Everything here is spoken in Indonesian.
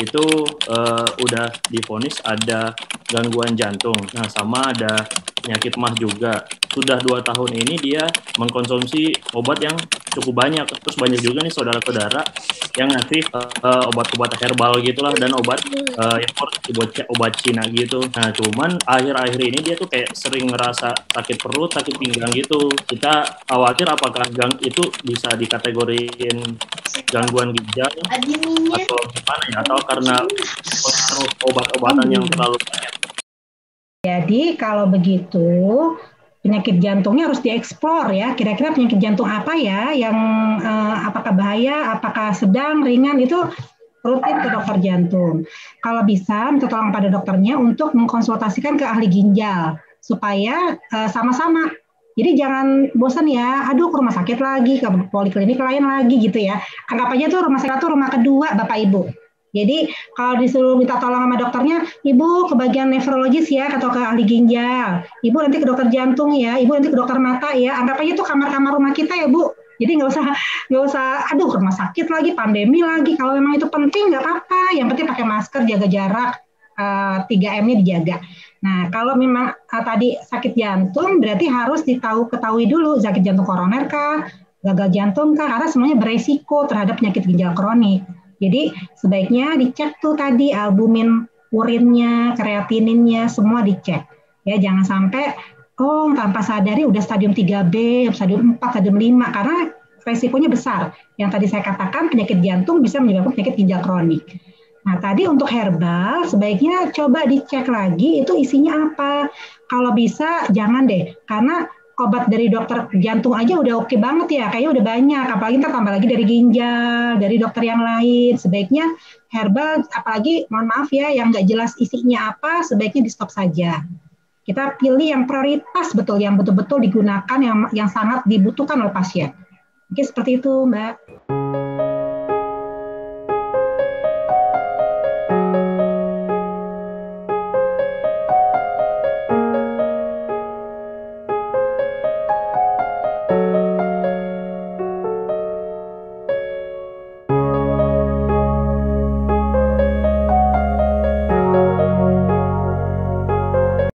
itu udah divonis ada gangguan jantung. Nah, sama ada penyakit MAH juga. Sudah 2 tahun ini dia mengkonsumsi obat yang cukup banyak. Terus banyak juga nih saudara-saudara yang ngasih obat-obat herbal gitulah dan obat impor obat Cina gitu. Nah, cuman akhir-akhir ini dia tuh kayak sering ngerasa sakit perut, sakit pinggang gitu. Kita khawatir apakah itu bisa dikategoriin gangguan ginjal atau gimana ya? Atau karena pengaruh obat-obatan yang terlalu banyak. Jadi kalau begitu penyakit jantungnya harus dieksplor ya. Kira-kira penyakit jantung apa ya yang apakah bahaya, apakah sedang, ringan, itu rutin ke dokter jantung. Kalau bisa minta tolong pada dokternya untuk mengkonsultasikan ke ahli ginjal supaya sama-sama. Jadi jangan bosan ya, aduh ke rumah sakit lagi, ke poliklinik lain lagi gitu ya. Anggap aja tuh rumah sakit itu rumah kedua Bapak Ibu. Jadi kalau disuruh minta tolong sama dokternya, Ibu ke bagian nefrologis ya, atau ke ahli ginjal. Ibu nanti ke dokter jantung ya, Ibu nanti ke dokter mata ya. Anggap aja itu kamar-kamar rumah kita ya Bu. Jadi nggak usah, aduh ke rumah sakit lagi, pandemi lagi. Kalau memang itu penting nggak apa-apa. Yang penting pakai masker, jaga jarak, 3M-nya dijaga. Nah kalau memang tadi sakit jantung, berarti harus ketahui dulu sakit jantung koroner kah, gagal jantung kah, karena semuanya beresiko terhadap penyakit ginjal kronik. Jadi sebaiknya dicek tuh tadi albumin urinnya, kreatininnya, semua dicek. Ya jangan sampai tanpa sadari udah stadium 3B, stadium 4, stadium 5 karena resikonya besar. Yang tadi saya katakan penyakit jantung bisa menyebabkan penyakit ginjal kronik. Nah, tadi untuk herbal sebaiknya coba dicek lagi itu isinya apa. Kalau bisa jangan deh, karena obat dari dokter jantung aja udah oke banget ya, kayaknya udah banyak, apalagi ntar tambah lagi dari ginjal, dari dokter yang lain. Sebaiknya herbal, apalagi mohon maaf ya, yang nggak jelas isinya apa, sebaiknya di stop saja. Kita pilih yang prioritas betul, yang betul-betul digunakan, yang sangat dibutuhkan oleh pasien. Mungkin seperti itu, Mbak.